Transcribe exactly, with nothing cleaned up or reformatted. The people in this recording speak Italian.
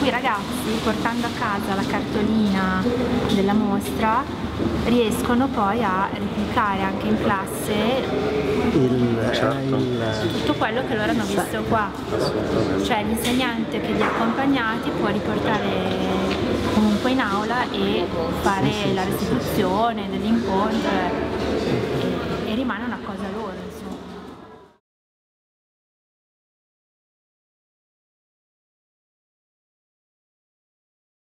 cui i ragazzi, portando a casa la cartolina della mostra, riescono poi a replicare anche in classe il, Certo. il, tutto quello che loro hanno visto qua. Cioè l'insegnante che li ha accompagnati può riportare comunque in aula e fare la restituzione dell'incontro.